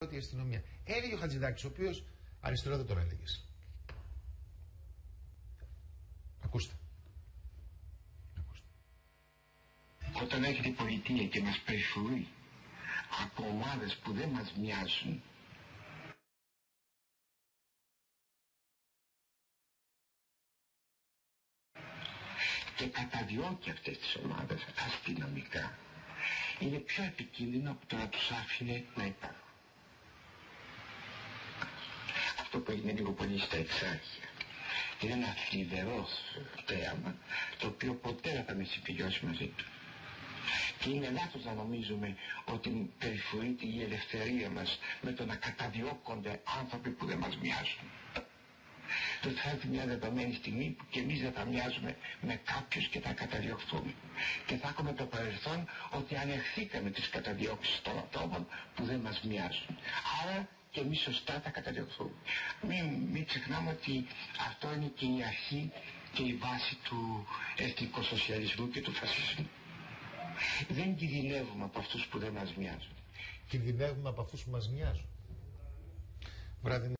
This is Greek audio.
η αστυνομία. Έλεγε ο Χατζηδάκης, ο οποίος αριστερό δεν τον έλεγες. Ακούστε. Όταν έρχεται η πολιτεία και μας περιφρουρεί από ομάδες που δεν μας μοιάζουν, και καταδιώκει αυτές τις ομάδες αστυνομικά, είναι πιο επικίνδυνο από το να τους άφηνε να υπάρχουν. Αυτό που έγινε λίγο πολύ στα Εξάρχεια είναι ένα θλιβερό θέαμα, το οποίο ποτέ δεν θα με συμφιλιώσει μαζί του. Και είναι λάθος να νομίζουμε ότι περιφρουρείται η ελευθερία μας με το να καταδιώκονται άνθρωποι που δεν μας μοιάζουν. Τότε θα έρθει μια δεδομένη στιγμή που και εμείς δεν θα μοιάζουμε με κάποιους και θα καταδιωχθούμε. Και θα έχουμε το παρελθόν ότι ανεχθήκαμε τις καταδιώξεις των ατόμων που δεν μας μοιάζουν. Άρα και εμείς σωστά θα καταδιωχθούμε. Μην ξεχνάμε ότι αυτό είναι και η αρχή και η βάση του εθνικοσοσιαλισμού και του φασισμού. Δεν κινδυνεύουμε από αυτούς που δεν μας μοιάζουν. Κινδυνεύουμε από αυτούς που μας μοιάζουν.